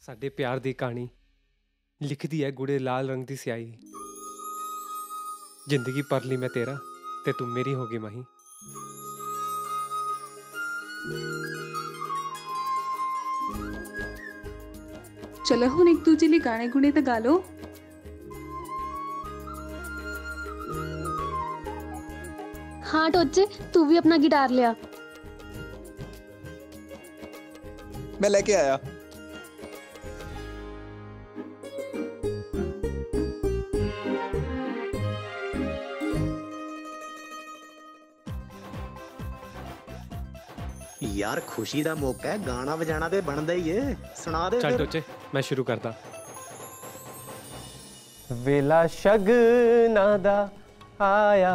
साडे प्यार दी कहानी लिखदी है गूढ़े लाल रंग दी स्याही। जिंदगी पर ली मैं तेरा ते तू मेरी होगी माही। चलो हुण एक दूजे लिए गाने गुने तो गा लो। हाँ टोचे, तू भी अपना गिटार लिया। मैं लेके आया। यार खुशी दा मौका है, गाना बजाना ते बनदा ही है, सुना दे। चल टोचे मैं शुरू करदा। वेला शगना दा आया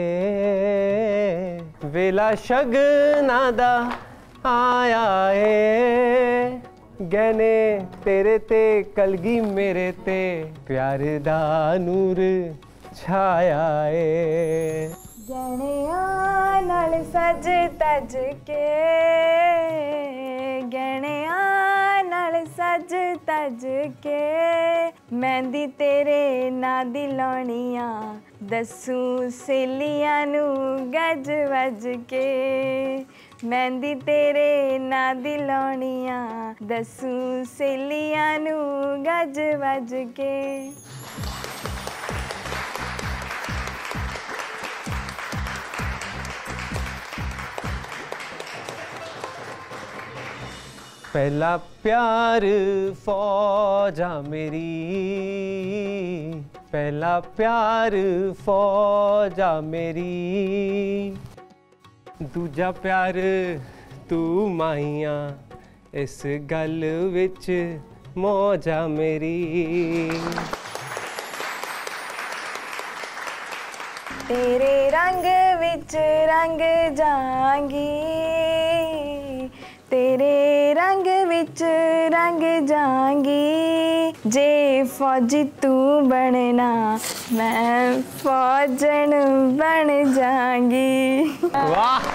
ए, वेला शगना दा आया ए, गहने तेरे ते कलगी मेरे ते, प्यार दा नूर छाया ए। गहणिया नाल सज तज के, गहणिया नाल सज तज के, मेहंदी तेरे नां दी लाउणियां, दस्सू सहेलियां नू गज वज के, मेहंदी तेरे नां दी लाउणियां, दस्सू सहेलियां नू गज वज के। पहला प्यार फौजा मेरी, पहला प्यार फौजा मेरी, दूजा प्यार तू माइया, इस गल विच मौजा मेरी। तेरे रंग विच रंग जांगी, तेरे रंग विच रंग जांगी, जे फौजी तू बनना मैं फौजन बन जांगी। वाह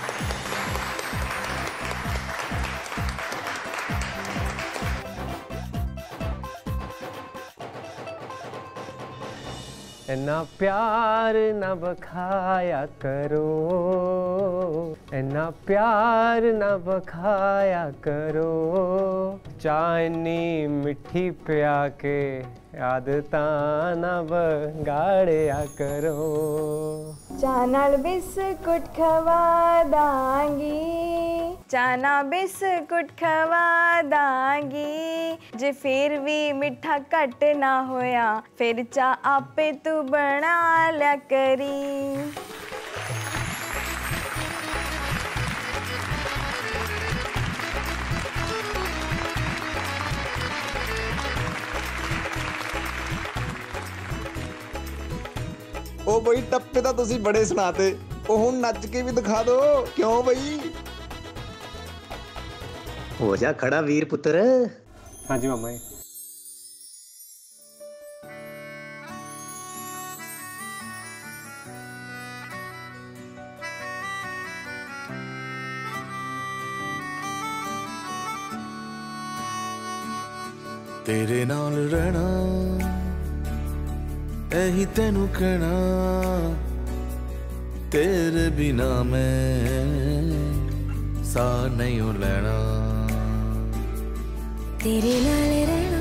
इन्ना प्यार न बखाया करो, इन्ना प्यार न बखाया करो, चाइनी मिठी पिया के आदतां न बगाड़िया करो। चाह नाल बिस्कुट खवा दांगी, चाह नाल बिस्कुट खवा दांगी, जे फिर भी मिठा घट ना होया, फिर चाह आपे तू बना लिया करी। ओ बई टप्पे तो तुसी बड़े सुनाते, ओ हुण नच के भी दिखा दो। क्यों बई? हो जा खड़ा वीर पुत्र। हाँ जी मामा जी। तेरे नाल रहना एही तेनू कहना, तेरे बिना मैं सा नहीं हो लेना। तेरे नाल रहना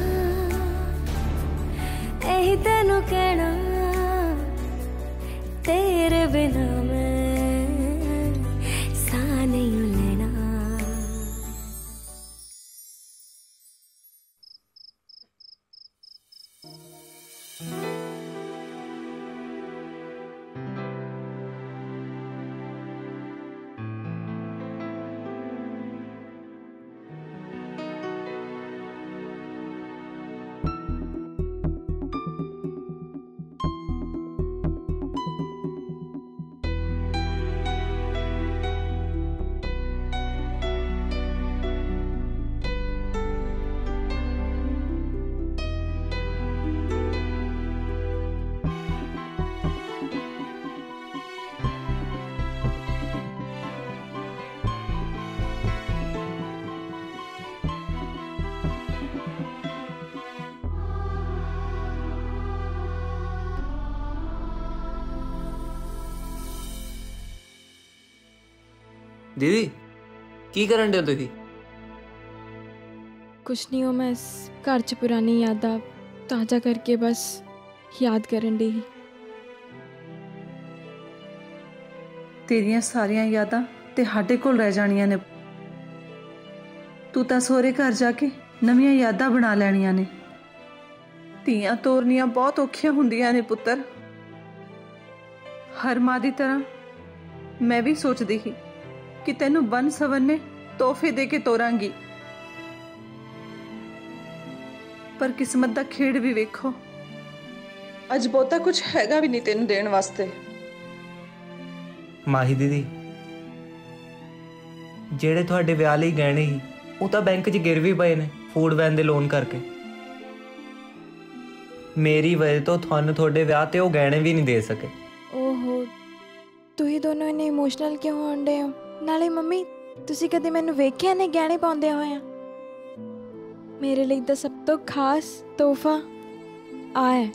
एही तेनू कहना, तेरे बिना मैं सा नहीं हो लेना। ਦੀਦੀ ਕੀ ਕਰਨ ਦੇ ਹੋ ਤੁਸੀਂ? कुछ नहीं हो, मैं इस घर च पुरानी यादां ताज़ा करके बस याद करन डी। ਤੇਰੀਆਂ ਸਾਰੀਆਂ ਯਾਦਾਂ ਤੇ ਸਾਡੇ ਕੋਲ ਰਹਿ ਜਾਣੀਆਂ ਨੇ। ਤੂੰ ਤਾਂ ਸਹੁਰੇ ਘਰ ਜਾ ਕੇ ਨਵੀਆਂ ਯਾਦਾਂ ਬਣਾ ਲੈਣੀਆਂ ਨੇ। ਧੀਆਂ ਤੋਰਨੀਆਂ ਬਹੁਤ ਔਖੀਆਂ ਹੁੰਦੀਆਂ ਨੇ ਪੁੱਤਰ। ਹਰ ਮਾਂ ਦੀ ਤਰ੍ਹਾਂ ਮੈਂ ਵੀ ਸੋਚਦੀ ਸੀ ਕਿ ਤੈਨੂੰ ਬਨ ਸਵੰਨੇ ਤੋਹਫੇ ਦੇ ਕੇ ਤੋਰਾਂਗੀ, ਪਰ ਕਿਸਮਤ ਦਾ ਖੇਡ ਵੀ ਵੇਖੋ, ਅੱਜ ਬਹੁਤਾ ਕੁਝ ਹੈਗਾ ਵੀ ਨਹੀਂ ਤੈਨੂੰ ਦੇਣ ਵਾਸਤੇ। ਮਾਹੀ ਦੀਦੀ, ਜਿਹੜੇ ਤੁਹਾਡੇ ਵਿਆਹ ਲਈ ਗਹਿਣੇ ਸੀ ਉਹ ਤਾਂ ਬੈਂਕ 'ਚ ਗਿਰ ਵੀ ਪਏ ਨੇ ਫੂਡ ਵੈਨ ਦੇ ਲੋਨ ਕਰਕੇ। ਮੇਰੀ ਵਜ੍ਹਾ ਤੋਂ ਤੁਹਾਨੂੰ ਤੁਹਾਡੇ ਵਿਆਹ ਤੇ ਉਹ ਗਹਿਣੇ ਵੀ ਨਹੀਂ ਦੇ ਸਕੇ। ਓਹੋ, ਤੁਸੀਂ ਦੋਨੋਂ ਇੰਨੇ ਇਮੋਸ਼ਨਲ ਕਿਉਂ ਹੋਣਦੇ ਹੋ? ਨਾਲੇ ਮੰਮੀ, ਤੁਸੀਂ ਕਦੇ ਮੈਨੂੰ ਵੇਖਿਆ ਨੇ ਗਹਿਣੇ ਪਾਉਂਦੇ ਹੋਇਆ? ਮੇਰੇ ਲਈ ਤਾਂ ਸਭ ਤੋਂ ਖਾਸ ਤੋਹਫਾ ਆ ਹੈ।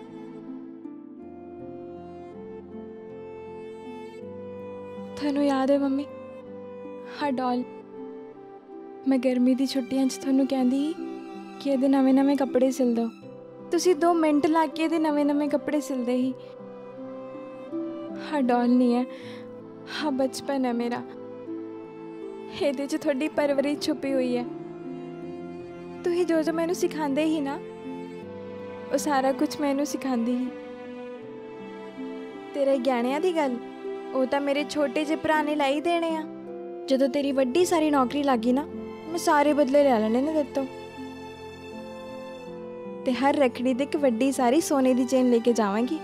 ਤੁਹਾਨੂੰ ਯਾਦ ਹੈ ਮੰਮੀ, ਹਾਂ ਡॉल ਮੈਂ ਗਰਮੀ ਦੀ ਛੁੱਟੀਆਂ 'ਚ ਤੁਹਾਨੂੰ ਕਹਿੰਦੀ ਕਿ ਇਹਦੇ ਨਵੇਂ ਕੱਪੜੇ ਸਿਲ ਦਿਓ। ਤੁਸੀਂ 2 ਮਿੰਟ ਲਾ ਕੇ ਇਹਦੇ ਨਵੇਂ ਕੱਪੜੇ ਸਿਲਦੇ ਹੀ। ਹਾਂ ਡॉल ਨਹੀਂ ਹੈ, ਹਾਂ ਬਚਪਨ ਹੈ ਮੇਰਾ। ਇਹਦੇ 'ਚ ਤੁਹਾਡੀ ਪਰਵਰਿਸ਼ ਛੁਪੀ ਹੋਈ ਹੈ। ਤੁਸੀਂ ਜੋ ਮੈਨੂੰ ਸਿਖਾਉਂਦੇ ਹੀ ਨਾ, ਉਹ ਸਾਰਾ ਕੁਝ ਮੈਨੂੰ ਸਿਖਾਉਂਦੀ ਹੀ। ਤੇਰੇ ਗਹਿਣਿਆਂ ਦੀ ਗੱਲ, ਉਹ ਤਾਂ ਮੇਰੇ ਛੋਟੇ ਜਿਹੇ ਭਰਾ ਨੇ ਲਾਈ ਦੇਣੇ ਆ। ਜਦੋਂ ਤੇਰੀ ਵੱਡੀ ਸਾਰੀ ਨੌਕਰੀ ਲੱਗੀ ਨਾ, ਮੈਂ ਸਾਰੇ ਬਦਲੇ ਲੈ ਲੈਣੇ ਨੇ ਦਿੱਤੋਂ, ਤੇ ਹਰ ਰੱਖੜੀ ਤੇ ਇੱਕ ਵੱਡੀ ਸਾਰੀ ਸੋਨੇ ਦੀ ਚੇਨ ਲੈ ਕੇ ਜਾਵਾਂਗੀ।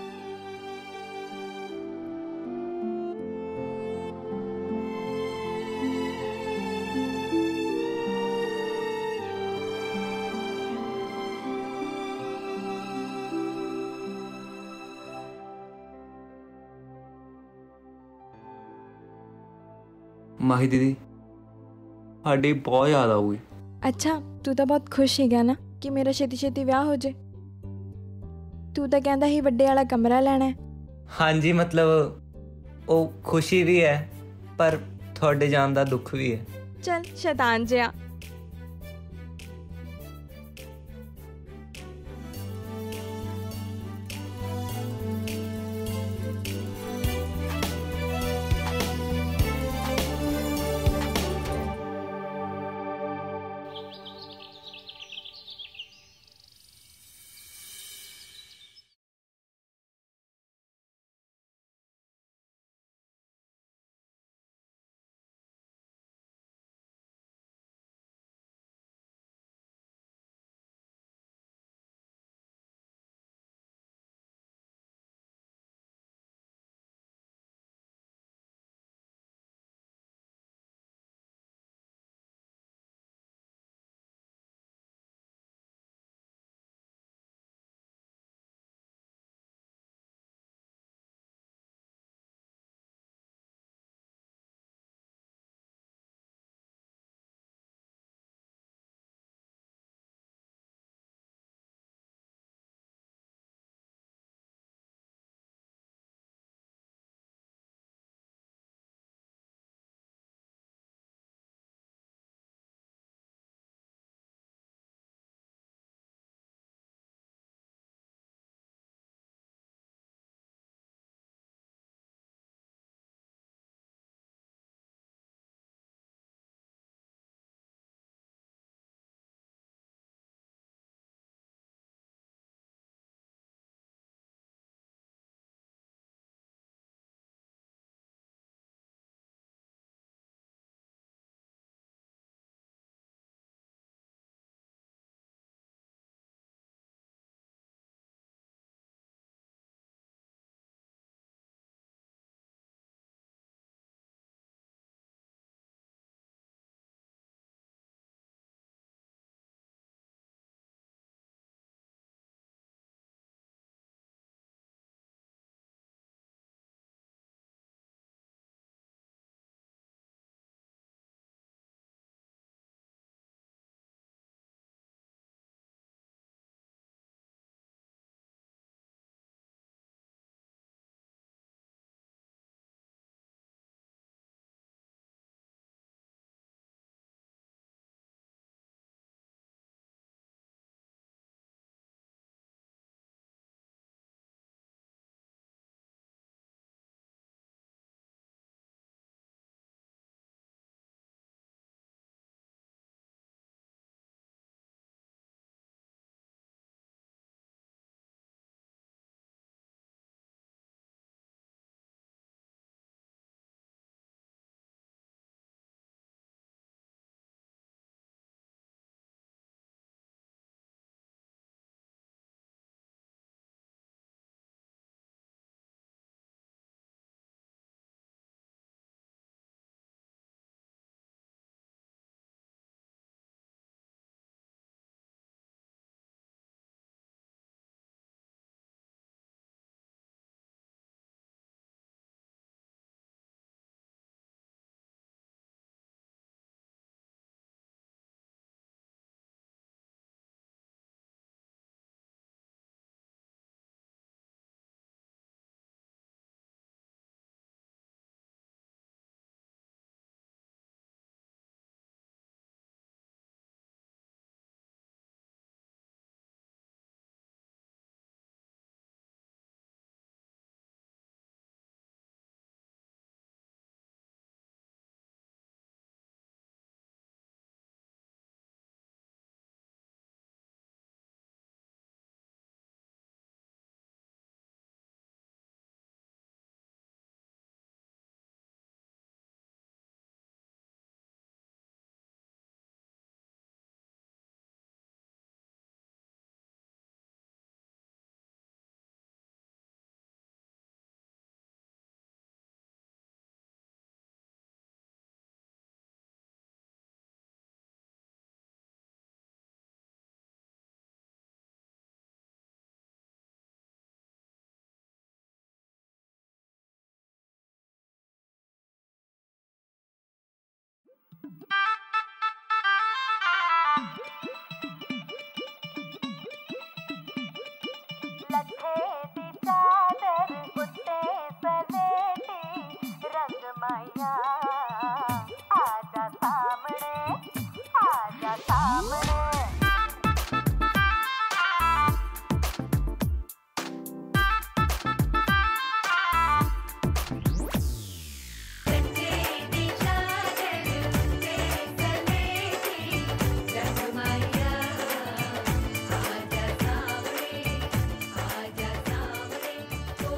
ਮਾਹੀ ਦੀਦੀ, ਸਾਡੀ ਬਹੁਤ ਯਾਦ ਆਊਗੀ। ਅੱਛਾ, ਤੂੰ ਤਾਂ ਬਹੁਤ ਖੁਸ਼ ਸੀਗਾ ਨਾ ਕਿ ਮੇਰਾ ਛੇਤੀ ਵਿਆਹ ਹੋ ਜੇ। ਤੂੰ ਤਾਂ ਕਹਿੰਦਾ ਸੀ ਵੱਡੇ ਵਾਲਾ ਕਮਰਾ ਲੈਣਾ ਹੈ। ਹਾਂਜੀ, ਮਤਲਬ ਉਹ ਖੁਸ਼ੀ ਵੀ ਹੈ, ਪਰ ਤੁਹਾਡੇ ਜਾਣ ਦਾ ਦੁੱਖ ਵੀ ਹੈ। ਚੱਲ ਸ਼ੈਤਾਨ ਜਿਹਾ।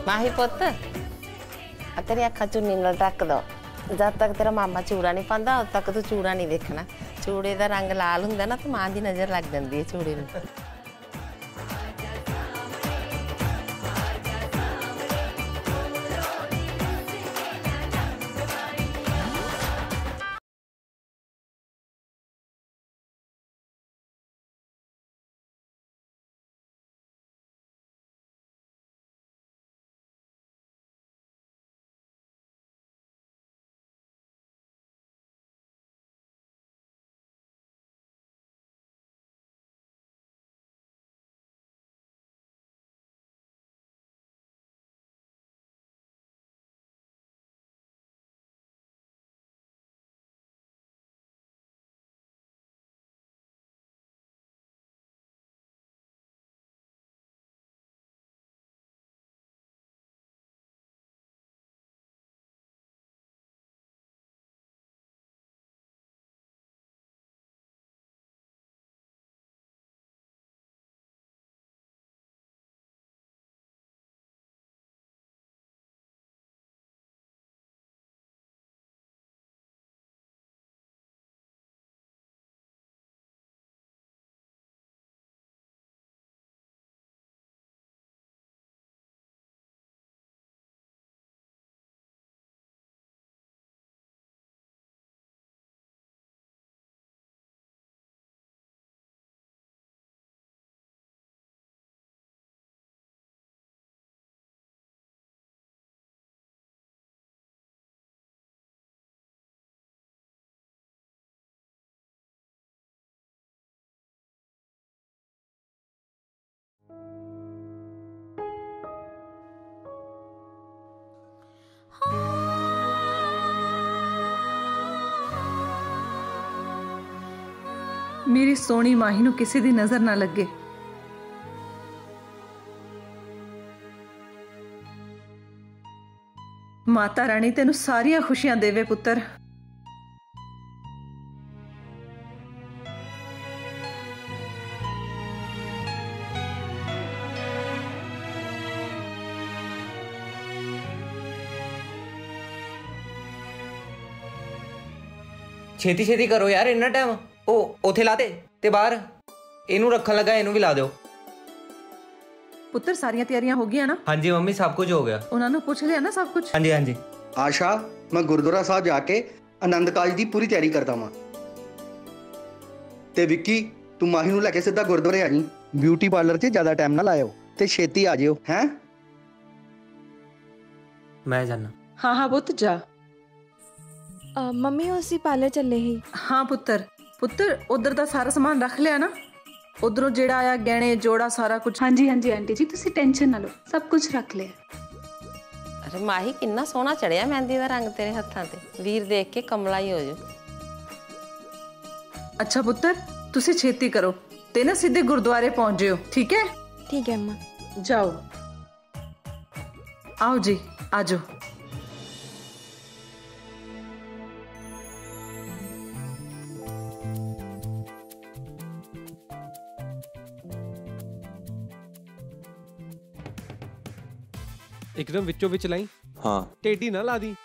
माही पुत तेरी अखा चुन्नी नाल ढक दो। जब तक तेरा मामा चूड़ा नहीं पांदा उद तक तू चूड़ा नहीं देखना। चूड़े का रंग लाल हुंदा ना तो मां दी नज़र लग जाती है चूड़े नूं। मेरी सोहनी माही नूं किसी दी नज़र ना लगे। माता रानी तेनू सारियां खुशियां देवे पुत्र। छेती छेती करो यार, इन्ना टाइम ओ उथे ला दे ते बाहर इनू रखन लगा, इनू भी ला दो। पुत्र सारियां तैयारियां हो गई ना? हाँ जी मम्मी, सब कुछ हो गया। उन्होंने पूछ लिया ना सब कुछ? हाँ जी हाँ जी। आशा, मैं गुरुद्वारा साहब जाके आनंद काज की पूरी तैयारी करता वा। ते विक्की, तू माही नू लेके सीधा गुरुद्वारे आई। ब्यूटी पार्लर से ज्यादा टाइम ना लायो ते छेती आ जियो हैं। मैं जाना। हाँ हाँ पुत्र जा। मम्मी उसी पार्लर चले ही। हाँ पुत्र, पुत्र उधर दा सारा सामान रख लिया ना? उधरों जेड़ा आया गहने जोड़ा सारा कुछ? हाँ जी आंटी जी, तुसी टेंशन ना लो, सब कुछ रख लिया। अरे माही कितना सोहना चढ़िया मेहंदी का रंग तेरे हत्थां ते। वीर देख के कमला ही हो जाओ। अच्छा पुत्र, तुसी छेती करो ते ना सीधे गुरुद्वारे पहुंच जियो, ठीक है? ठीक है अम्मा। जाओ। आओ जी, आजो। एकदम विचो विच लाई। हाँ टेढ़ी ना ला दी।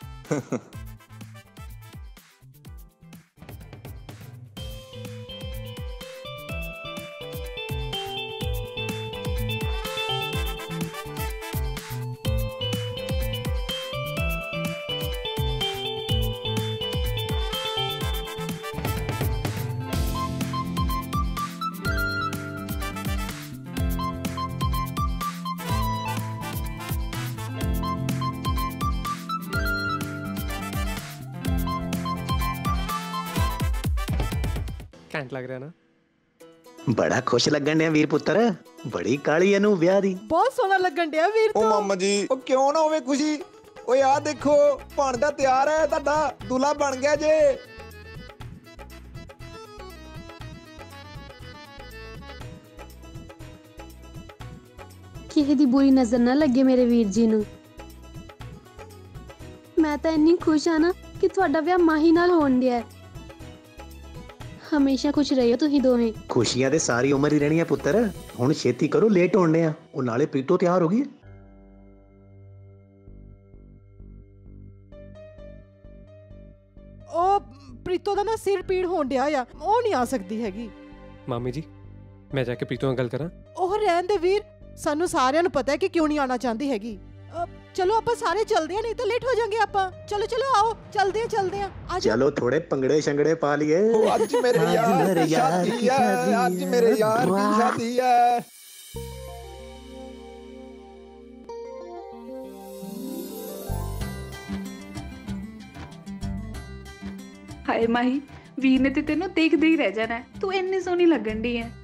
घैंट लग रहा ना? बड़ा खुश लगन दिया वीर पुत्र, बड़ी काली है नू ब्याह दी। बहुत सोहना लगन दिया वीर ओ मामा जी, ओ क्यों ना होवे खुशी। ओ यार देखो, भाणजा तैयार है, ਤੁਹਾਡਾ दूल्हा बन गया जे। किसी दी बुरी नजर ना लगे मेरे वीर जी नू। मैं तो इन्नी खुश हाँ ना कि तुहाडा विआह माही नाल होण दिया है। हमेशा खुश रहियो तुसीं दोवें। खुशियां ते सारी उम्र ही रहनी है पुत्र। हुण छेती करो, लेट होने आ। ओ नाले प्रीतो तैयार हो गई है। ਪ੍ਰੀਤੋ ਦਾ ਨਾ ਸਿਰ ਪੀੜ ਹੋਣ ਡਿਆ ਆ, ਉਹ ਨਹੀਂ ਆ ਸਕਦੀ ਹੈਗੀ। ਮਾਮੀ ਜੀ ਮੈਂ ਜਾ ਕੇ ਪ੍ਰੀਤੋ ਨਾਲ ਗੱਲ ਕਰਾਂ। ਉਹ ਰਹਿਣ ਦੇ ਵੀਰ, ਸਾਨੂੰ ਸਾਰਿਆਂ ਨੂੰ ਪਤਾ ਹੈ ਕਿ ਕਿਉਂ ਨਹੀਂ ਆਣਾ ਚਾਹੁੰਦੀ ਹੈਗੀ। ਚਲੋ ਆਪਾਂ ਸਾਰੇ ਚੱਲਦੇ ਆ, ਨਹੀਂ ਤਾਂ ਲੇਟ ਹੋ ਜਾਾਂਗੇ ਆਪਾਂ। ਚਲੋ ਚਲੋ ਆਓ ਚੱਲਦੇ ਆ ਆ ਚਲੋ ਥੋੜੇ ਪੰਗੜੇ ਸ਼ੰਗੜੇ ਪਾ ਲਈਏ। ਅੱਜ ਮੇਰੇ ਯਾਰ ਦੀ ਸ਼ਾਦੀ ਹੈ, ਅੱਜ ਮੇਰੇ ਯਾਰ ਦੀ ਸ਼ਾਦੀ ਹੈ। ਹਾਏ ਮਾਹੀ, ਵੀਰ ਨੇ ਤੇ ਤੈਨੂੰ ਦੇਖਦੇ ਹੀ ਰਹਿ ਜਾਣਾ। ਤੂੰ ਇੰਨੀ ਸੋਹਣੀ ਲੱਗਣ ਦੀ ਹੈ।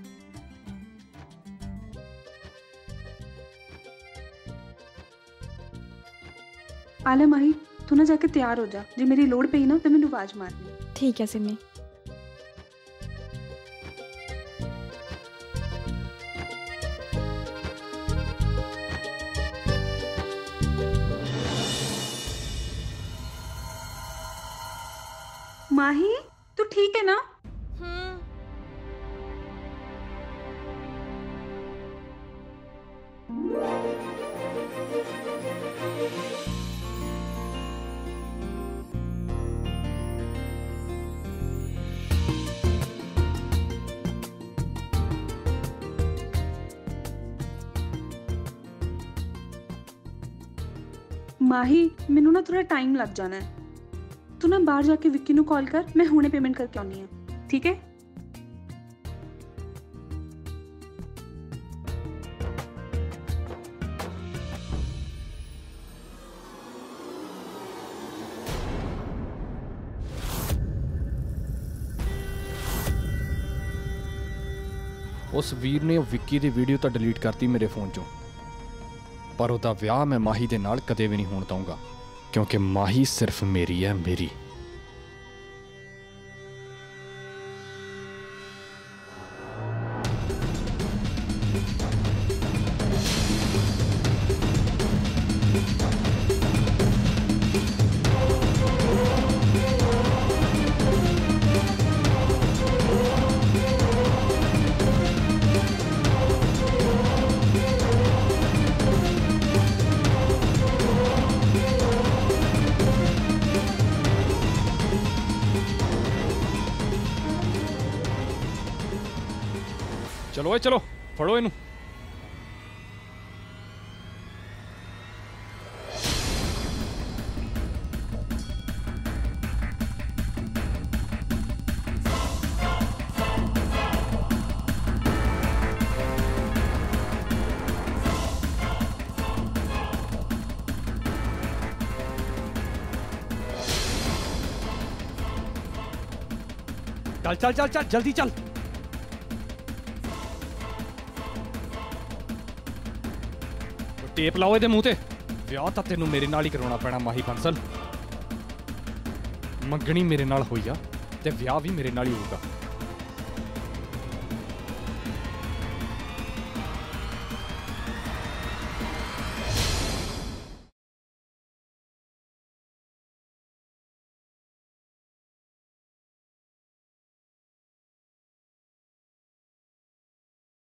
आले माही, तू ना जाके तैयार हो जा। जे मेरी लोड़ पई ना तो मैनू आवाज मारनी। ठीक है सिमी। माही, तू ठीक है ना? माही, मैनू ना थोड़ा टाइम लग जाना है। तू ना बाहर जाके विक्की नू कॉल कर, मैं हुणे पेमेंट करके आनी है, ठीक है? उस वीर ने विक्की दी वीडियो तो डिलीट करती मेरे फोन चों, पर उहदा विआह मैं माही दे नाल कदे भी नहीं होण दूंगा, क्योंकि माही सिर्फ मेरी है, मेरी। चलो चलो फड़ो इनू। चल चल चल चल जल्दी चल। टेप लाओ इहदे मूंह ते। विआह तां तैनूं मेरे नाल ही करवाउणा पैणा माही बंसल। मंगणी मेरे नाल होई आ ते विआह भी मेरे नाल ही होऊगा।